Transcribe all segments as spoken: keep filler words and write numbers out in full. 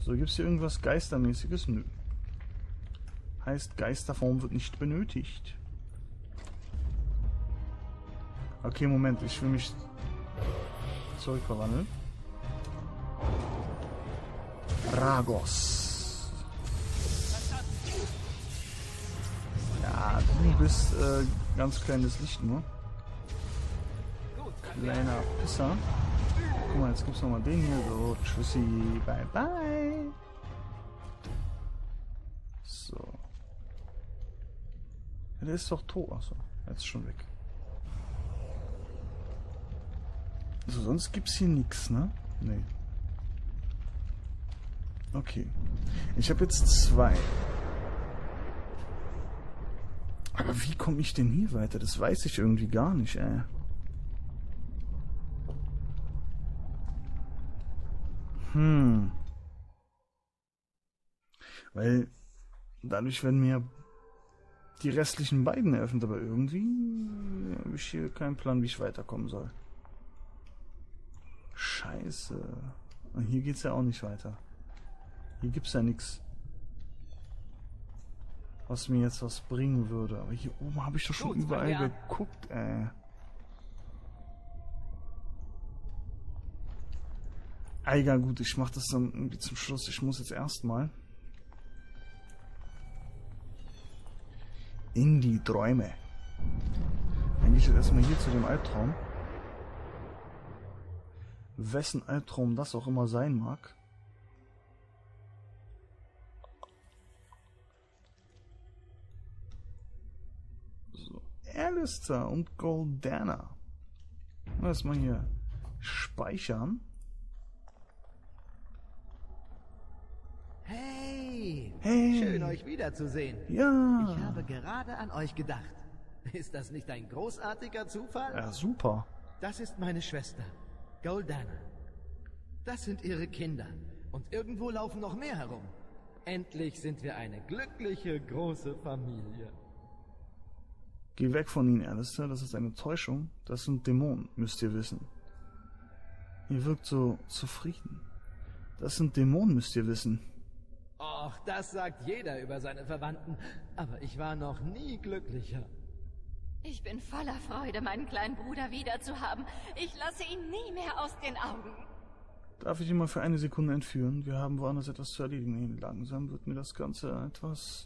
So, gibt es hier irgendwas Geistermäßiges? Nö. Heißt, Geisterform wird nicht benötigt. Okay, Moment, ich will mich zurückverwandeln. Ragos. Ja, du bist äh, ganz kleines Licht nur. Kleiner Pisser. Guck mal, jetzt gibt's nochmal den hier. So, tschüssi, bye bye. So. Ja, der ist doch tot. Achso, jetzt ist schon weg. So, sonst gibt's hier nichts, ne? Nee. Okay. Ich habe jetzt zwei. Aber wie komme ich denn hier weiter? Das weiß ich irgendwie gar nicht, ey. Hm. Weil dadurch werden mir die restlichen beiden eröffnet, aber irgendwie habe ich hier keinen Plan, wie ich weiterkommen soll. Scheiße. Und hier geht's ja auch nicht weiter. Hier gibt's ja nichts, was mir jetzt was bringen würde. Aber hier oben habe ich doch schon Gut, überall geguckt, ey. Ah, egal, gut, ich mache das dann irgendwie zum Schluss. Ich muss jetzt erstmal in die Träume. Dann gehe ich jetzt erstmal hier zu dem Albtraum. Wessen Albtraum das auch immer sein mag. So, Alistair und Goldana. Erstmal hier speichern. Hey, hey, schön euch wiederzusehen. Ja. Ich habe gerade an euch gedacht. Ist das nicht ein großartiger Zufall? Ja, super. Das ist meine Schwester, Goldana. Das sind ihre Kinder. Und irgendwo laufen noch mehr herum. Endlich sind wir eine glückliche, große Familie. Geh weg von ihnen, Alistair. Das ist eine Täuschung. Das sind Dämonen, müsst ihr wissen. Ihr wirkt so zufrieden. Das sind Dämonen, müsst ihr wissen. Och, das sagt jeder über seine Verwandten. Aber ich war noch nie glücklicher. Ich bin voller Freude, meinen kleinen Bruder wiederzuhaben. Ich lasse ihn nie mehr aus den Augen. Darf ich ihn mal für eine Sekunde entführen? Wir haben woanders etwas zu erledigen. Langsam wird mir das Ganze etwas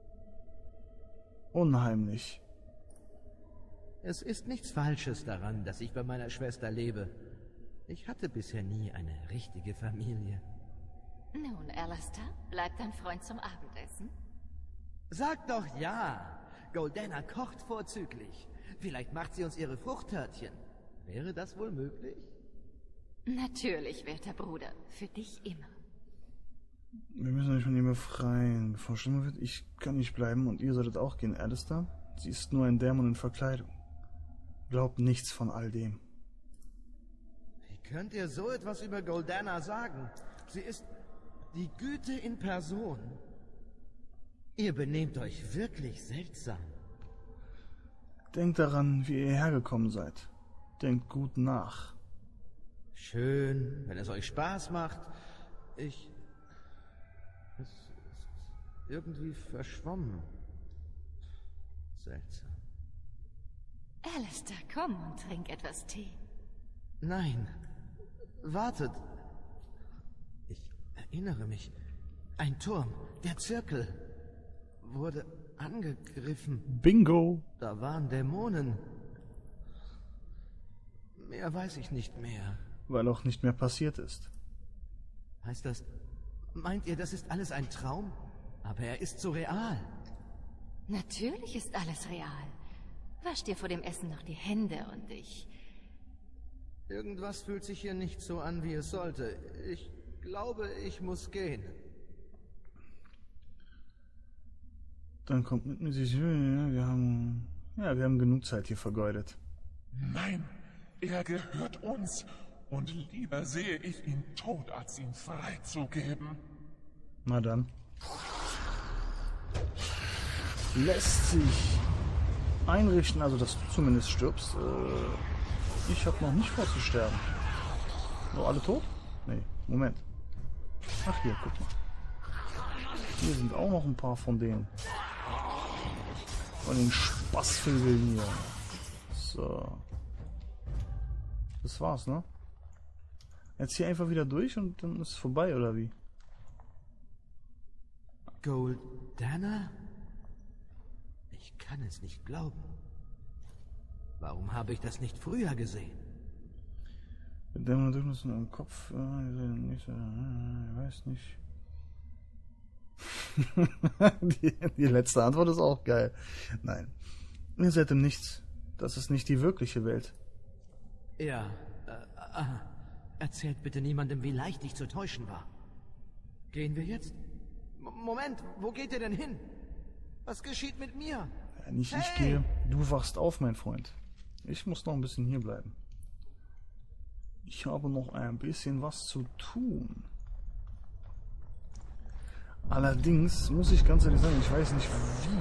unheimlich. Es ist nichts Falsches daran, dass ich bei meiner Schwester lebe. Ich hatte bisher nie eine richtige Familie. Nun, Alistair, bleibt dein Freund zum Abendessen? Sag doch ja! Goldana kocht vorzüglich. Vielleicht macht sie uns ihre Fruchttörtchen. Wäre das wohl möglich? Natürlich, werter Bruder. Für dich immer. Wir müssen euch von ihm befreien. Bevor es schlimmer wird, ich kann nicht bleiben und ihr solltet auch gehen, Alistair. Sie ist nur ein Dämon in Verkleidung. Glaubt nichts von all dem. Wie könnt ihr so etwas über Goldana sagen? Sie ist die Güte in Person. Ihr benehmt euch wirklich seltsam. Denkt daran, wie ihr hergekommen seid. Denkt gut nach. Schön, wenn es euch Spaß macht. Ich... Es ist irgendwie verschwommen. Seltsam. Alistair, komm und trink etwas Tee. Nein. Wartet. Ich erinnere mich. Ein Turm, der Zirkel, wurde angegriffen. Bingo! Da waren Dämonen. Mehr weiß ich nicht mehr. Weil auch nicht mehr passiert ist. Heißt das... Meint ihr, das ist alles ein Traum? Aber er ist so real. Natürlich ist alles real. Wasch dir vor dem Essen noch die Hände und ich... Irgendwas fühlt sich hier nicht so an, wie es sollte. Ich glaube, ich muss gehen. Dann kommt mit mir, ja, wir haben... Ja, wir haben genug Zeit hier vergeudet. Nein, er gehört uns. Und lieber sehe ich ihn tot, als ihn freizugeben. Na dann. Lässt sich einrichten, also dass du zumindest stirbst. Äh, ich habe noch nicht vor zu sterben. So, alle tot? Nee, Moment. Ach hier, guck mal. Hier sind auch noch ein paar von denen. Von den Spaßvögeln hier. So. Das war's, ne? Jetzt hier einfach wieder durch und dann ist es vorbei, oder wie? Goldana? Ich kann es nicht glauben. Warum habe ich das nicht früher gesehen? Mit dem Bedürfnissen im Kopf, äh, ich weiß nicht. die, die letzte Antwort ist auch geil. Nein. Ihr seid im Nichts. Das ist nicht die wirkliche Welt. Ja, äh, äh, erzählt bitte niemandem, wie leicht ich zu täuschen war. Gehen wir jetzt? M Moment, wo geht ihr denn hin? Was geschieht mit mir? Ja, nicht hey! ich gehe, du wachst auf, mein Freund. Ich muss noch ein bisschen hier bleiben. Ich habe noch ein bisschen was zu tun. Allerdings muss ich ganz ehrlich sagen, ich weiß nicht wie.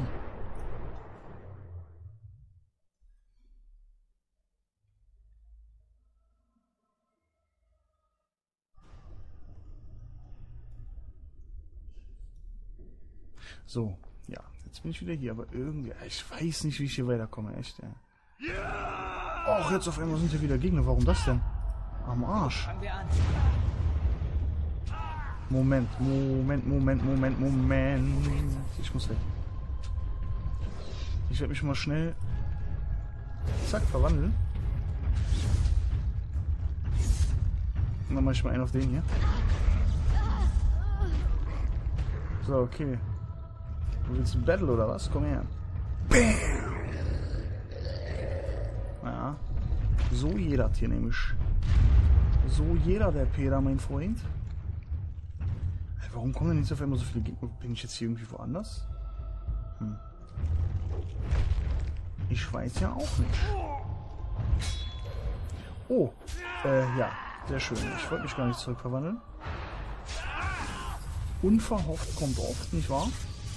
So, ja, jetzt bin ich wieder hier, aber irgendwie, ich weiß nicht, wie ich hier weiterkomme, echt, ja. Och, jetzt auf einmal sind hier wieder Gegner, warum das denn? Am Arsch. Fangen wir an. Moment, Moment, Moment, Moment, Moment. Ich muss weg. Ich werde mich mal schnell, zack, verwandeln. Und dann mache ich mal einen auf den hier. So, okay. Du willst ein Battle oder was? Komm her. Bam! Ja. So jeder hier nämlich. So jeder der Peter, mein Freund. Warum kommen denn nicht auf einmal so viele Gegner? Bin ich jetzt hier irgendwie woanders? Hm. Ich weiß ja auch nicht. Oh, äh, ja, sehr schön. Ich wollte mich gar nicht zurückverwandeln. Unverhofft kommt oft, nicht wahr?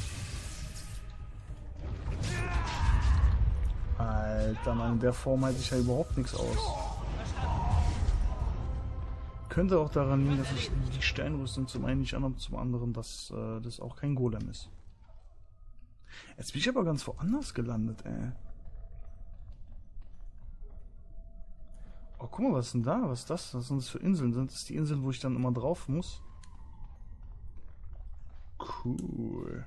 Alter, Mann, in der Form halte ich ja überhaupt nichts aus. Könnte auch daran liegen, dass ich die Steinrüstung zum einen nicht an, zum anderen, dass äh, das auch kein Golem ist. Jetzt bin ich aber ganz woanders gelandet, ey. Oh, guck mal, was ist denn da? Was ist das? Was sind das für Inseln? Sind das die Inseln, wo ich dann immer drauf muss? Cool.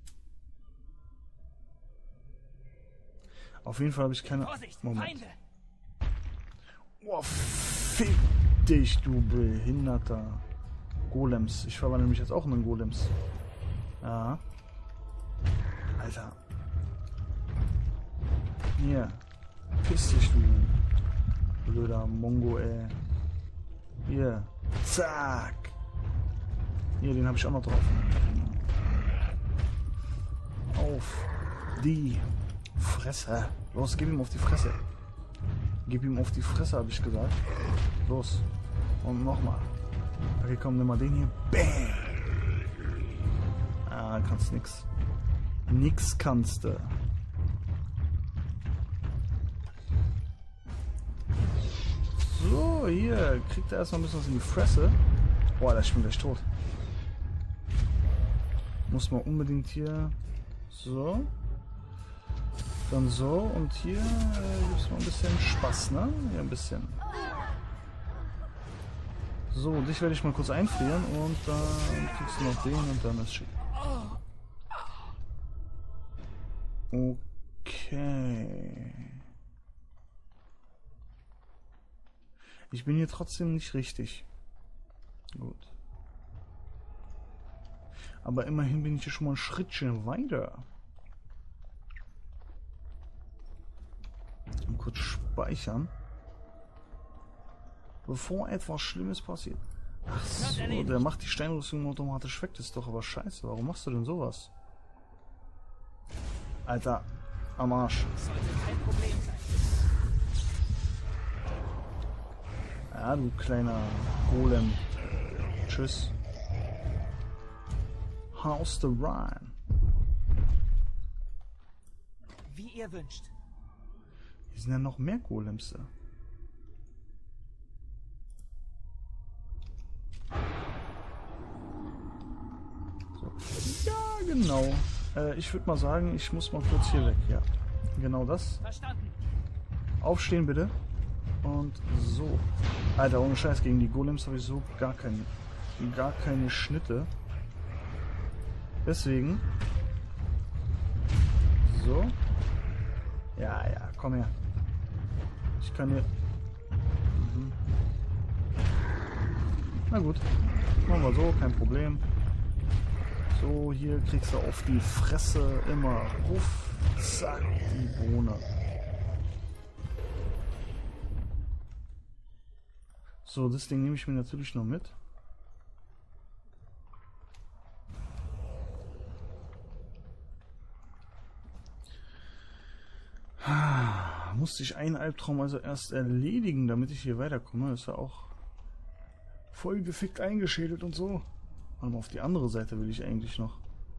Auf jeden Fall habe ich keine... Vorsicht, Moment. Feinde! Oh, fick dich, du behinderter Golems. Ich verwandle mich jetzt auch in einen Golems. Ja. Alter. Hier. Piss dich, du blöder Mongo, ey. Hier. Zack. Hier, den habe ich auch noch drauf. Auf die Fresse. Los, gib ihm auf die Fresse. Gib ihm auf die Fresse, habe ich gesagt. Los. Und nochmal. Okay, komm, nimm mal den hier. Bam. Ah, kannst nix. Nix kannst du. So, hier. Kriegt er erstmal ein bisschen was in die Fresse. Boah, ich bin gleich tot. Muss man unbedingt hier... So. Dann so. Und hier äh, gibt es mal ein bisschen Spaß, ne? Ja, ein bisschen. So, dich werde ich mal kurz einfrieren und dann kriegst du noch den und dann ist schick. Okay. Ich bin hier trotzdem nicht richtig. Gut. Aber immerhin bin ich hier schon mal ein Schrittchen weiter. Und kurz speichern. Bevor etwas Schlimmes passiert. Ach so, der macht die Steinrüstung automatisch weg. Das ist doch aber scheiße. Warum machst du denn sowas? Alter, am Arsch. Sollte kein Problem sein. Ja, du kleiner Golem. Tschüss. How's the Rhine? Wie ihr wünscht. Hier sind ja noch mehr Golems. Genau. Äh, ich würde mal sagen, ich muss mal kurz hier weg. Ja, genau das. Verstanden. Aufstehen bitte. Und so. Alter, ohne Scheiß, gegen die Golems habe ich so gar keine, gar keine Schnitte. Deswegen. So. Ja, ja, komm her. Ich kann hier... Mhm. Na gut. Machen wir so, kein Problem. So, hier kriegst du auf die Fresse immer Ruff. Zack, die Bohne. So, das Ding nehme ich mir natürlich noch mit. Ah, musste ich einen Albtraum also erst erledigen, damit ich hier weiterkomme. Ist ja auch voll gefickt eingeschädelt und so. Warte mal, auf die andere Seite will ich eigentlich noch.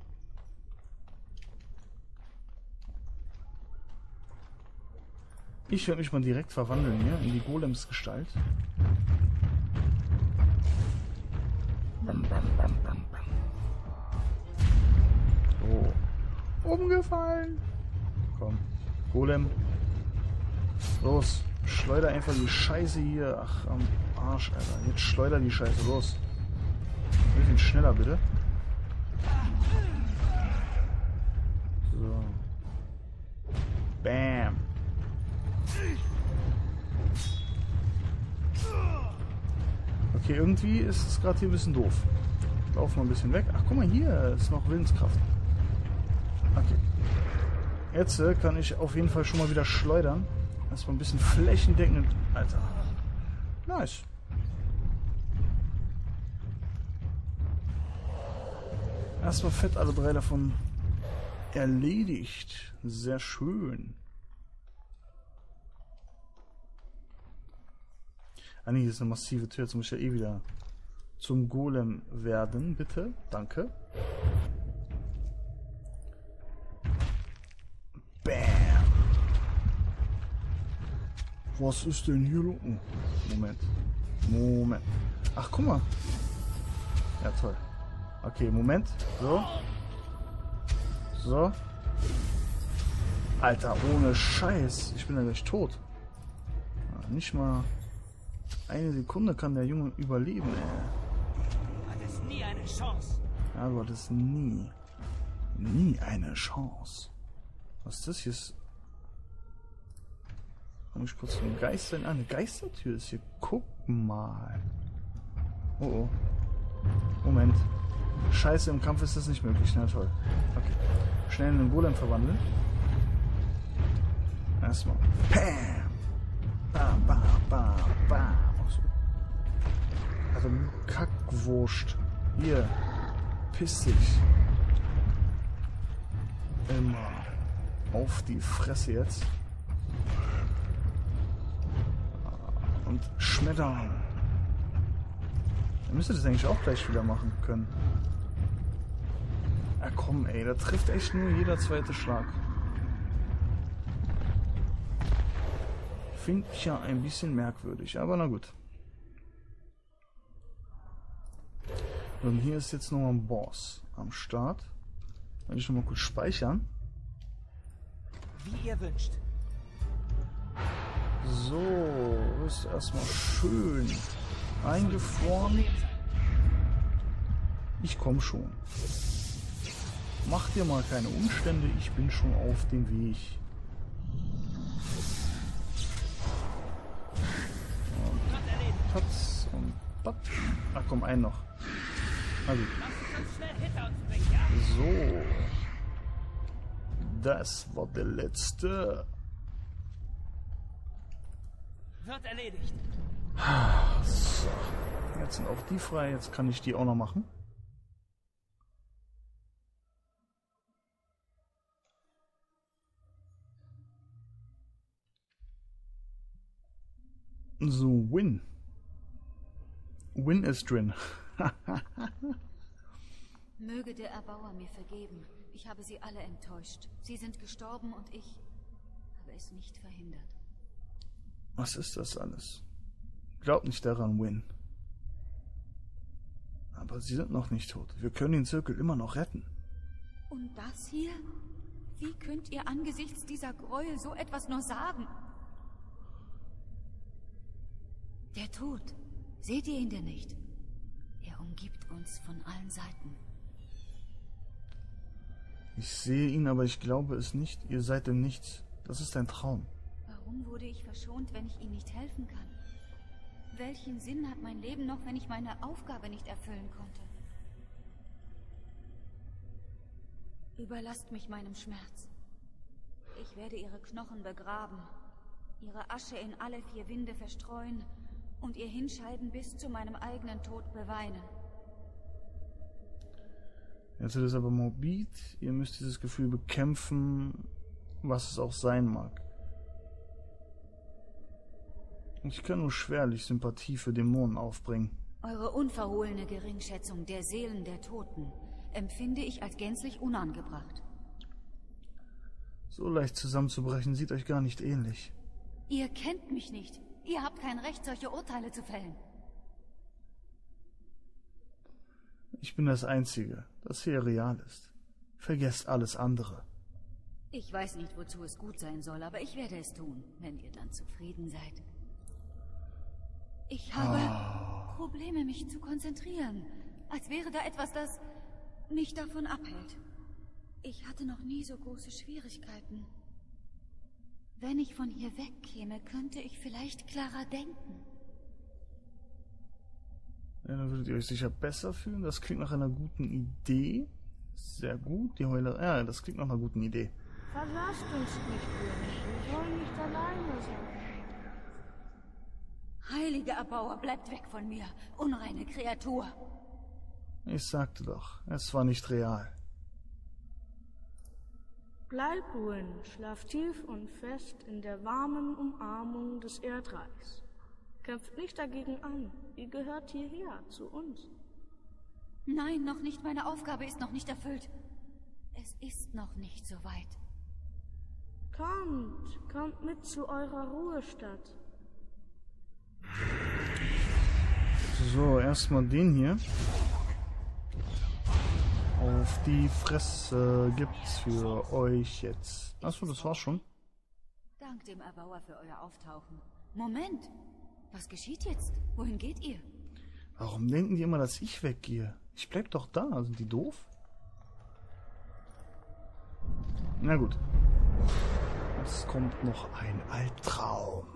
Ich werde mich mal direkt verwandeln hier in die Golems-Gestalt. Bam, bam, bam, bam, bam. So. Umgefallen. Komm. Golem. Los. Schleuder einfach die Scheiße hier. Ach, am Arsch, Alter. Jetzt schleuder die Scheiße. Los. Ein bisschen schneller, bitte. So. Bam. Okay, irgendwie ist es gerade hier ein bisschen doof. Laufen wir ein bisschen weg. Ach, guck mal, hier ist noch Willenskraft. Okay. Jetzt äh, kann ich auf jeden Fall schon mal wieder schleudern. Erstmal ein bisschen flächendeckend. Alter. Nice. Erstmal fett alle drei davon erledigt. Sehr schön. Ah nee, hier ist eine massive Tür. Jetzt muss ich ja eh wieder zum Golem werden. Bitte. Danke. Bam. Was ist denn hier los? Moment. Moment. Ach, guck mal. Ja, toll. Okay, Moment. So. So. Alter, ohne Scheiß. Ich bin ja gleich tot. Nicht mal eine Sekunde kann der Junge überleben, ey. Du hattest nie eine Chance. Ja, du hattest nie, nie eine Chance. Was ist das hier? Muss ich kurz den Geister in eine Geistertür ist hier. Guck mal. Oh oh. Moment. Scheiße, im Kampf ist das nicht möglich. Na toll. Okay. Schnell in den Golem verwandeln. Erstmal. Pam! Bam, bam, bam, bam. Ach so. Also Kackwurst. Hier. Piss dich. Immer auf die Fresse jetzt. Und schmettern. Dann müsste das eigentlich auch gleich wieder machen können. Ja komm ey, da trifft echt nur jeder zweite Schlag. Finde ich ja ein bisschen merkwürdig, aber na gut. Und hier ist jetzt nochmal ein Boss am Start. Kann ich nochmal kurz speichern. Wie ihr wünscht. So, ist erstmal schön eingefroren. Ich komme schon. Mach dir mal keine Umstände, ich bin schon auf dem Weg. Und Patz und Patz. Ach komm, ein noch. Na gut. So. Das war der letzte. Wird erledigt. So. Jetzt sind auch die frei. Jetzt kann ich die auch noch machen. So, Win. Win ist drin. Möge der Erbauer mir vergeben. Ich habe sie alle enttäuscht. Sie sind gestorben und ich habe es nicht verhindert. Was ist das alles? Glaub nicht daran, Win. Aber sie sind noch nicht tot. Wir können den Zirkel immer noch retten. Und das hier? Wie könnt ihr angesichts dieser Gräuel so etwas nur sagen? Der Tod. Seht ihr ihn denn nicht? Er umgibt uns von allen Seiten. Ich sehe ihn, aber ich glaube es nicht. Ihr seid im Nichts. Das ist ein Traum. Warum wurde ich verschont, wenn ich ihm nicht helfen kann? Welchen Sinn hat mein Leben noch, wenn ich meine Aufgabe nicht erfüllen konnte? Überlasst mich meinem Schmerz. Ich werde ihre Knochen begraben, ihre Asche in alle vier Winde verstreuen und ihr Hinscheiden bis zu meinem eigenen Tod beweinen. Jetzt wird es aber morbid. Ihr müsst dieses Gefühl bekämpfen, was es auch sein mag. Ich kann nur schwerlich Sympathie für Dämonen aufbringen. Eure unverhohlene Geringschätzung der Seelen der Toten empfinde ich als gänzlich unangebracht. So leicht zusammenzubrechen sieht euch gar nicht ähnlich. Ihr kennt mich nicht. Ihr habt kein Recht, solche Urteile zu fällen. Ich bin das Einzige, das hier real ist. Vergesst alles andere. Ich weiß nicht, wozu es gut sein soll, aber ich werde es tun, wenn ihr dann zufrieden seid. Ich habe oh. Probleme, mich zu konzentrieren. Als wäre da etwas, das mich davon abhält. Ich hatte noch nie so große Schwierigkeiten. Wenn ich von hier wegkäme, könnte ich vielleicht klarer denken. Ja, dann würdet ihr euch sicher besser fühlen. Das klingt nach einer guten Idee. Sehr gut. Die Heuler. Ja, das klingt nach einer guten Idee. Verlasst uns nicht, König. Wir sollen nicht alleine sein. Heiliger Erbauer, bleibt weg von mir. Unreine Kreatur. Ich sagte doch, es war nicht real. Bleib ruhig, schlaf tief und fest in der warmen Umarmung des Erdreichs. Kämpft nicht dagegen an. Ihr gehört hierher, zu uns. Nein, noch nicht. Meine Aufgabe ist noch nicht erfüllt. Es ist noch nicht so weit. Kommt, kommt mit zu eurer Ruhestadt. So, erstmal den hier. Auf die Fresse gibt's für euch jetzt. Achso, das war's schon. Dank dem Erbauer für euer Auftauchen. Moment! Was geschieht jetzt? Wohin geht ihr? Warum denken die immer, dass ich weggehe? Ich bleib doch da. Sind die doof? Na gut. Es kommt noch ein Albtraum.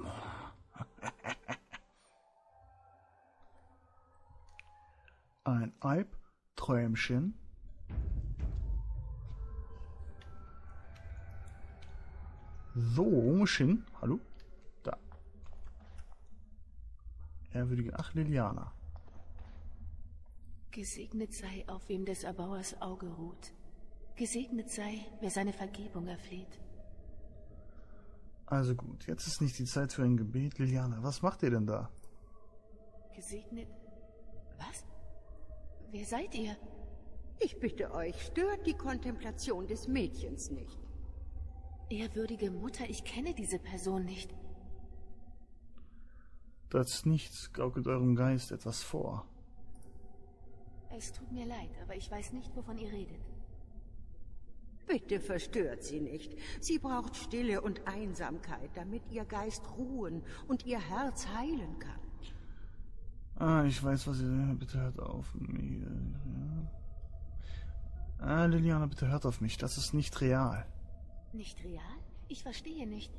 Ein Albträumchen. So, wo muss ich hin? Hallo? Da. Ehrwürdige. Ach, Liliana. Gesegnet sei, auf wem des Erbauers Auge ruht. Gesegnet sei, wer seine Vergebung erfleht. Also gut, jetzt ist nicht die Zeit für ein Gebet. Liliana, was macht ihr denn da? Gesegnet... Was? Wer seid ihr? Ich bitte euch, stört die Kontemplation des Mädchens nicht. Ehrwürdige Mutter, ich kenne diese Person nicht. Das Nichts gaukelt eurem Geist etwas vor. Es tut mir leid, aber ich weiß nicht, wovon ihr redet. Bitte verstört sie nicht. Sie braucht Stille und Einsamkeit, damit ihr Geist ruhen und ihr Herz heilen kann. Ah, ich weiß, was ihr... Bitte hört auf mich. Ah, Liliana, bitte hört auf mich. Das ist nicht real. Nicht real? Ich verstehe nicht.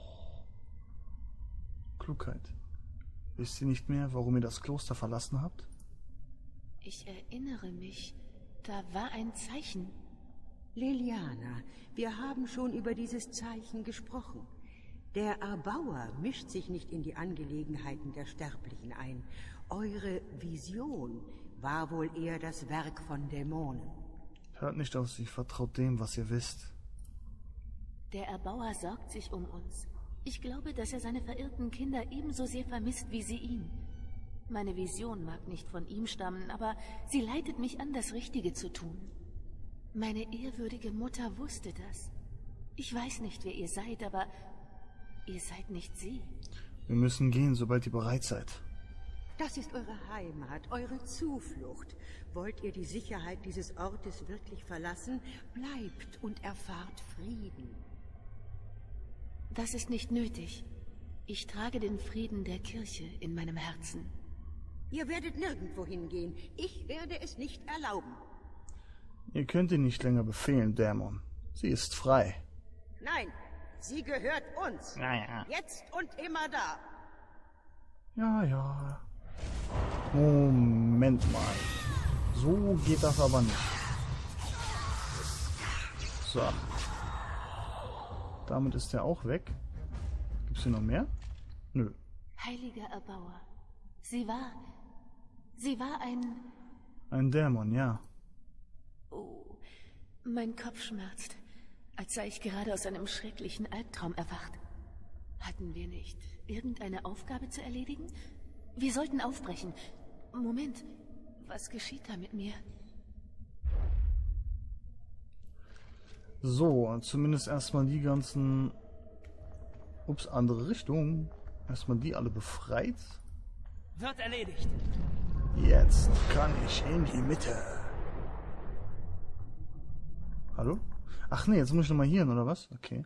Klugheit. Wisst ihr nicht mehr, warum ihr das Kloster verlassen habt? Ich erinnere mich. Da war ein Zeichen. Liliana, wir haben schon über dieses Zeichen gesprochen. Der Erbauer mischt sich nicht in die Angelegenheiten der Sterblichen ein. Eure Vision war wohl eher das Werk von Dämonen. Hört nicht auf sie, vertraut dem, was ihr wisst. Der Erbauer sorgt sich um uns. Ich glaube, dass er seine verirrten Kinder ebenso sehr vermisst wie sie ihn. Meine Vision mag nicht von ihm stammen, aber sie leitet mich an, das Richtige zu tun. Meine ehrwürdige Mutter wusste das. Ich weiß nicht, wer ihr seid, aber ihr seid nicht sie. Wir müssen gehen, sobald ihr bereit seid. Das ist eure Heimat, eure Zuflucht. Wollt ihr die Sicherheit dieses Ortes wirklich verlassen? Bleibt und erfahrt Frieden. Das ist nicht nötig. Ich trage den Frieden der Kirche in meinem Herzen. Ihr werdet nirgendwo hingehen. Ich werde es nicht erlauben. Ihr könnt ihn nicht länger befehlen, Dämon. Sie ist frei. Nein, sie gehört uns. Naja. Jetzt und immer da. Ja, ja. Moment mal. So geht das aber nicht. So. Damit ist er auch weg. Gibt's hier noch mehr? Nö. Heiliger Erbauer. Sie war... Sie war ein... Ein Dämon, ja. Oh, mein Kopf schmerzt, als sei ich gerade aus einem schrecklichen Albtraum erwacht. Hatten wir nicht irgendeine Aufgabe zu erledigen? Wir sollten aufbrechen. Moment, was geschieht da mit mir? So, zumindest erstmal die ganzen... Ups, andere Richtung. Erstmal die alle befreit. Wird erledigt. Jetzt kann ich in die Mitte. Hallo? Ach nee, jetzt muss ich nochmal hier hin, oder was? Okay.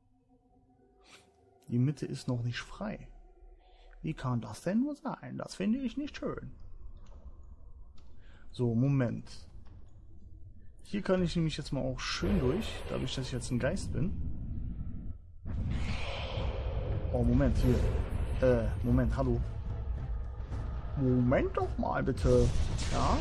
Die Mitte ist noch nicht frei. Wie kann das denn nur sein? Das finde ich nicht schön. So, Moment. Hier kann ich nämlich jetzt mal auch schön durch, dadurch, dass ich jetzt ein Geist bin. Oh, Moment, hier. Äh, Moment, hallo. Moment doch mal, bitte. Ja?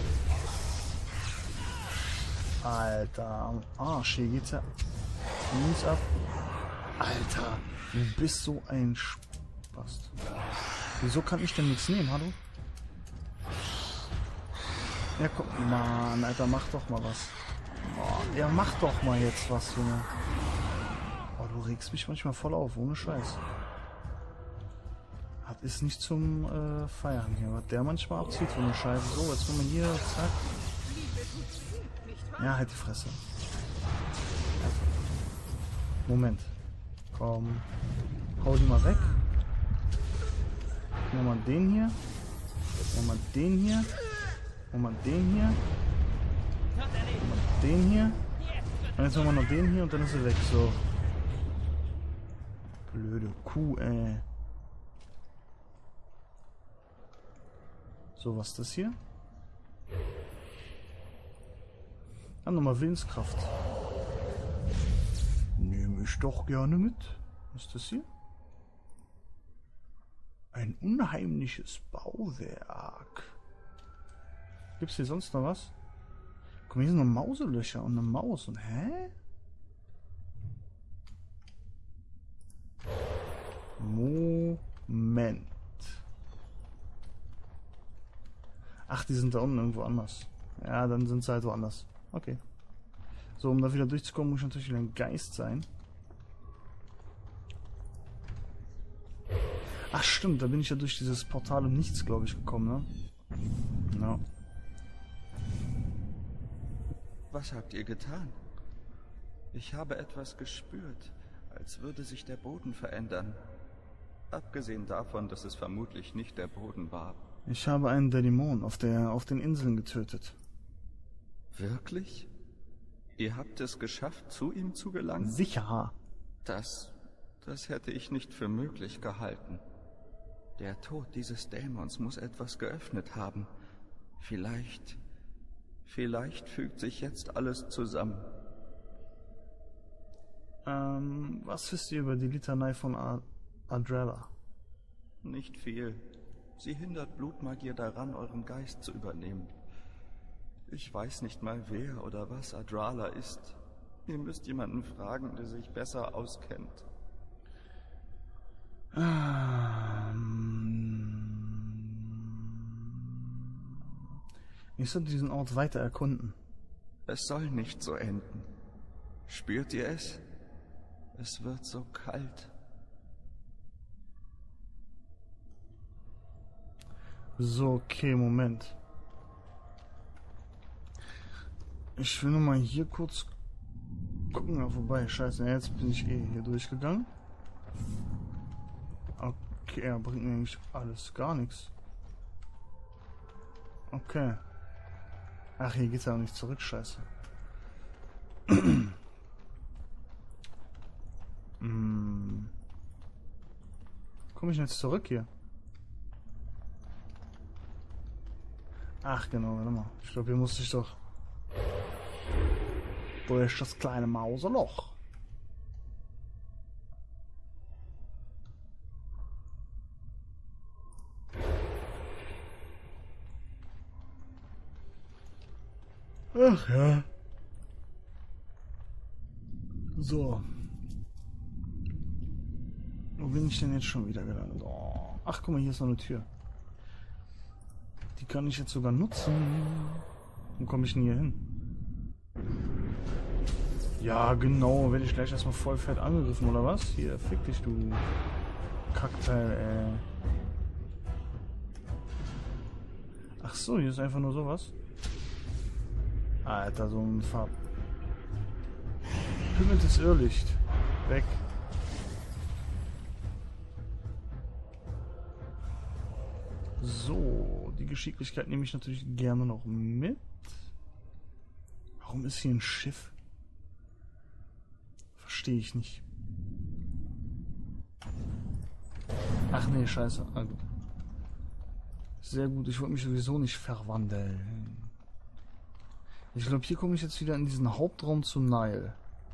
Alter, am Arsch, hier geht's ja links ab. Alter, du bist so ein Spast. Wieso kann ich denn nichts nehmen, hallo? Ja, guck mal, Alter, mach doch mal was. Oh, ja, mach doch mal jetzt was, Junge. Oh, du regst mich manchmal voll auf, ohne Scheiß. Das ist nicht zum äh, Feiern hier, was der manchmal abzieht, so eine Scheiße. So, jetzt wollen wir hier, zack. Ja, halt die Fresse. Moment. Komm. Hau die mal weg. Nehmen wir mal den hier. Nehmen wir mal den hier. Nehmen wir mal den hier. Nehmen wir mal den hier. Und jetzt machen wir noch den hier und dann ist er weg. So. Blöde Kuh, ey. So, was ist das hier? Haben nochmal Willenskraft. Nehme ich doch gerne mit. Was ist das hier? Ein unheimliches Bauwerk. Gibt es hier sonst noch was? Guck mal, hier sind noch Mauselöcher und eine Maus. Und hä? Moment. Ach, die sind da unten irgendwo anders. Ja, dann sind sie halt woanders. Okay. So, um da wieder durchzukommen, muss ich natürlich wieder ein Geist sein. Ach stimmt, da bin ich ja durch dieses Portal im Nichts, glaube ich, gekommen, ne? No. Was habt ihr getan? Ich habe etwas gespürt, als würde sich der Boden verändern. Abgesehen davon, dass es vermutlich nicht der Boden war. Ich habe einen Dämon auf der auf den Inseln getötet. Wirklich? Ihr habt es geschafft, zu ihm zu gelangen? Sicher. Das, das hätte ich nicht für möglich gehalten. Der Tod dieses Dämons muss etwas geöffnet haben. Vielleicht, vielleicht fügt sich jetzt alles zusammen. Ähm, was wisst ihr über die Litanei von Ad Adralla? Nicht viel. Sie hindert Blutmagier daran, euren Geist zu übernehmen. Ich weiß nicht mal, wer oder was Adralla ist. Ihr müsst jemanden fragen, der sich besser auskennt. Ich sollte diesen Ort weiter erkunden. Es soll nicht so enden. Spürt ihr es? Es wird so kalt. So, okay, Moment. Ich will nur mal hier kurz gucken. Ja, vorbei. Scheiße, ja, jetzt bin ich eh hier durchgegangen. Okay, er bringt mir eigentlich alles gar nichts. Okay. Ach, hier geht's ja auch nicht zurück, scheiße. hm. Komme ich jetzt zurück hier? Ach genau, warte mal. Ich glaube, hier musste ich doch durch das kleine Mauseloch. Ach ja. So. Wo bin ich denn jetzt schon wieder gelandet? Oh. Ach, guck mal, hier ist noch eine Tür. Die kann ich jetzt sogar nutzen. Wo komme ich denn hier hin? Ja, genau. Werde ich gleich erstmal voll fett angegriffen, oder was? Hier, fick dich, du Kackteil, ey. Ach so, hier ist einfach nur sowas. Alter, so ein Farb... Himmeltes Irrlicht. Weg. So, die Geschicklichkeit nehme ich natürlich gerne noch mit. Warum ist hier ein Schiff? Verstehe ich nicht. Ach nee, scheiße. Ah, gut. Sehr gut, ich wollte mich sowieso nicht verwandeln. Ich glaube, hier komme ich jetzt wieder in diesen Hauptraum zu Nile.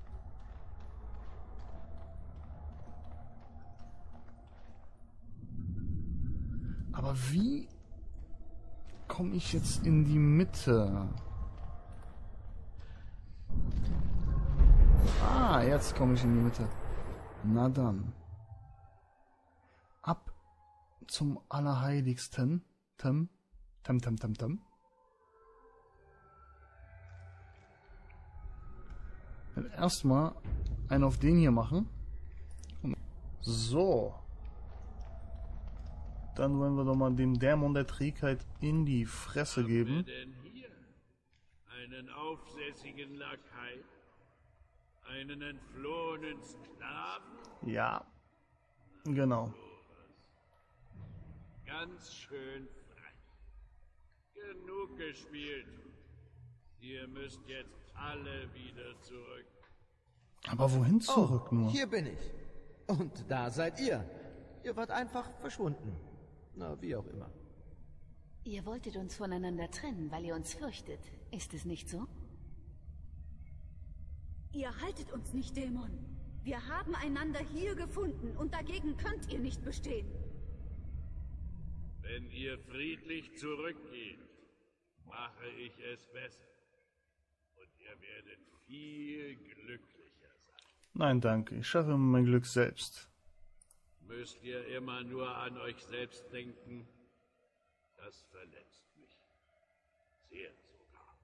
Aber wie komme ich jetzt in die Mitte? Ah, jetzt komme ich in die Mitte. Na dann. Ab zum Allerheiligsten. Tem, tem, tem, tem, tem. Erstmal einen auf den hier machen. So. Dann wollen wir doch mal dem Dämon der Trägheit in die Fresse Haben geben. wir denn hier einen aufsässigen Lakai? Einen entflohenen Sklaven? Ja. Genau. Ganz schön frech. Genug gespielt. Ihr müsst jetzt alle wieder zurück. Aber wohin zurück Oh, nur? hier bin ich. Und da seid ihr. Ihr wart einfach verschwunden. Na, wie auch immer. Ihr wolltet uns voneinander trennen, weil ihr uns fürchtet. Ist es nicht so? Ihr haltet uns nicht, Dämon. Wir haben einander hier gefunden und dagegen könnt ihr nicht bestehen. Wenn ihr friedlich zurückgeht, mache ich es besser. Und ihr werdet viel glücklicher sein. Nein, danke. Ich schaffe mir mein Glück selbst. Müsst ihr immer nur an euch selbst denken? Das verletzt mich. Sehr sogar.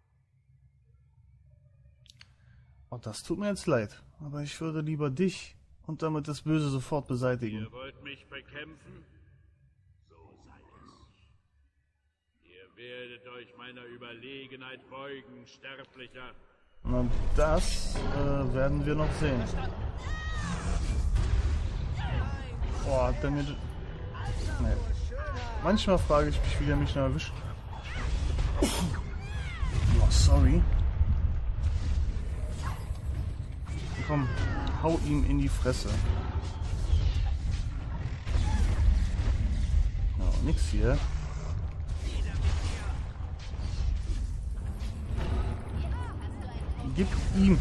Und das tut mir jetzt leid. Aber ich würde lieber dich und damit das Böse sofort beseitigen. Ihr wollt mich bekämpfen? So sei es. Ihr werdet euch meiner Überlegenheit beugen, Sterblicher. Na, das äh, werden wir noch sehen. Boah, hat der mir... Nee. Manchmal frage ich mich, wie der mich noch erwischt. Oh, sorry. Komm, hau ihm in die Fresse. Oh, nix hier. Gib ihm.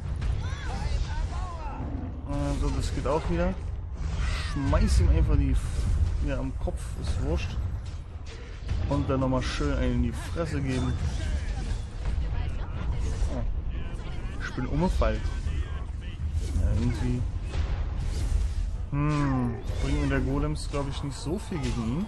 Also, das geht auch wieder. Schmeiß ihm einfach die ja, am Kopf, ist wurscht. Und dann nochmal schön einen in die Fresse geben. Oh. Ich bin umgefallen. Ja, irgendwie. Hm, bringen der Golems, glaube ich, nicht so viel gegen ihn.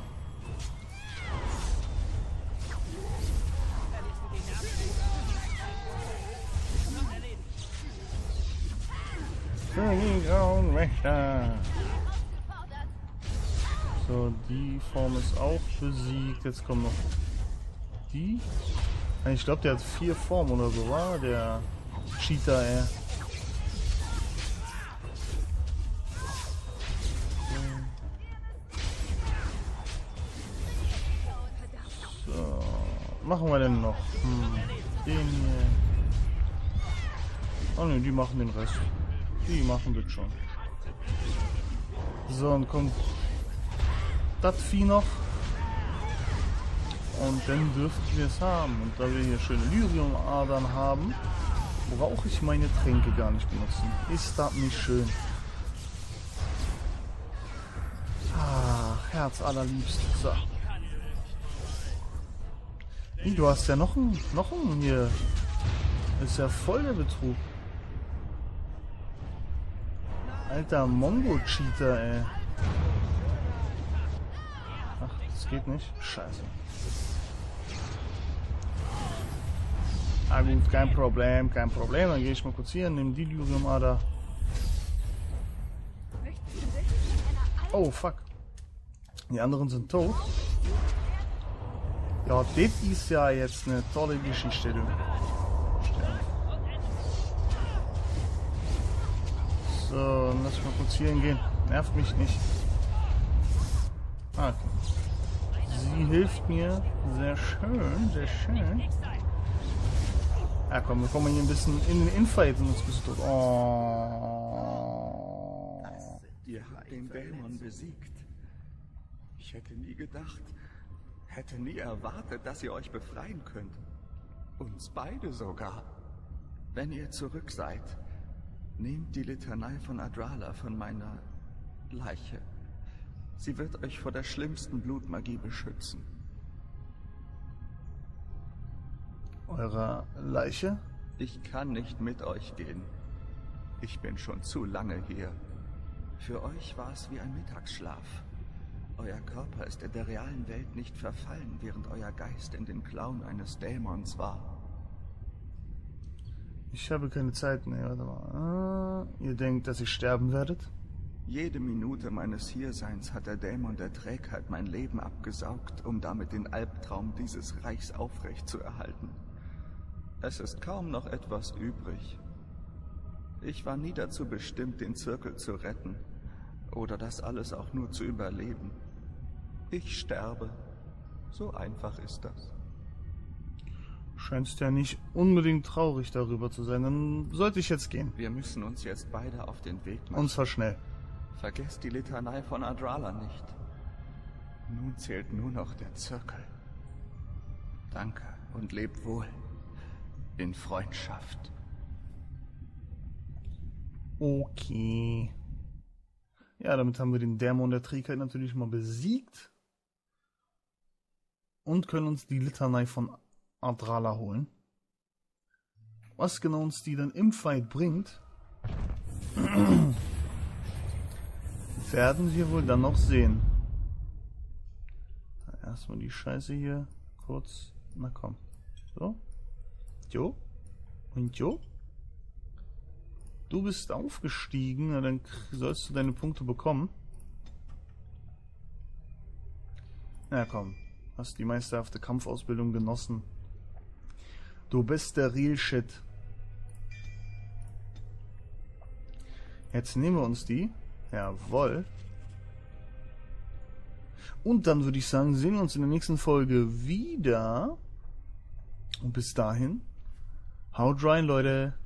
So, die Form ist auch besiegt. Jetzt kommen noch die. Ich glaube, der hat vier Formen oder so, war der Cheater, ey. So, machen wir denn noch? Hm, den hier. Oh ne, die machen den Rest. Die machen das schon. So, und kommt das Vieh noch. Und dann dürften wir es haben. Und da wir hier schöne Lyrium-Adern haben, brauche ich meine Tränke gar nicht benutzen. Ist das nicht schön? Ach, Herz allerliebst. So. Wie, du hast ja noch einen, noch einen hier. Das ist ja voll der Betrug. Alter Mongo-Cheater, ey. Ach, das geht nicht. Scheiße. Ah gut, kein Problem, kein Problem. Dann gehe ich mal kurz hier, nehme die Lyrium-Ader. Oh, fuck. Die anderen sind tot. Ja, das ist ja jetzt eine tolle Geschichte, du. So, dann lass mal kurz hier hingehen. Nervt mich nicht. Ah, okay. Sie hilft mir. Sehr schön, sehr schön. Ja komm, wir kommen hier ein bisschen in den Infight und jetzt bist du tot. Oh. Ihr habt den Dämon besiegt. Ich hätte nie gedacht, hätte nie erwartet, dass ihr euch befreien könnt. Uns beide sogar. Wenn ihr zurück seid, nehmt die Litanei von Adrala von meiner Leiche. Sie wird euch vor der schlimmsten Blutmagie beschützen. Eurer Leiche? Ich kann nicht mit euch gehen. Ich bin schon zu lange hier. Für euch war es wie ein Mittagsschlaf. Euer Körper ist in der realen Welt nicht verfallen, während euer Geist in den Klauen eines Dämons war. Ich habe keine Zeit mehr, warte mal. Ah, ihr denkt, dass ihr sterben werdet? Jede Minute meines Hierseins hat der Dämon der Trägheit mein Leben abgesaugt, um damit den Albtraum dieses Reichs aufrechtzuerhalten. Es ist kaum noch etwas übrig. Ich war nie dazu bestimmt, den Zirkel zu retten oder das alles auch nur zu überleben. Ich sterbe. So einfach ist das. Scheinst ja nicht unbedingt traurig darüber zu sein. Dann sollte ich jetzt gehen. Wir müssen uns jetzt beide auf den Weg machen. Und zwar schnell. Vergesst die Litanei von Adrala nicht. Nun zählt nur noch der Zirkel. Danke und lebt wohl. In Freundschaft. Okay. Ja, damit haben wir den Dämon der Trägheit natürlich mal besiegt. Und können uns die Litanei von Adrala holen. Was genau uns die dann im Fight bringt, werden wir wohl dann noch sehen. Erstmal die Scheiße hier kurz. Na komm. So. Jo. Und jo. Du bist aufgestiegen, na dann sollst du deine Punkte bekommen. Na komm. Hast die meisterhafte Kampfausbildung genossen. Du bist der Real Shit. Jetzt nehmen wir uns die. Jawohl. Und dann würde ich sagen, sehen wir uns in der nächsten Folge wieder. Und bis dahin, haut rein, Leute.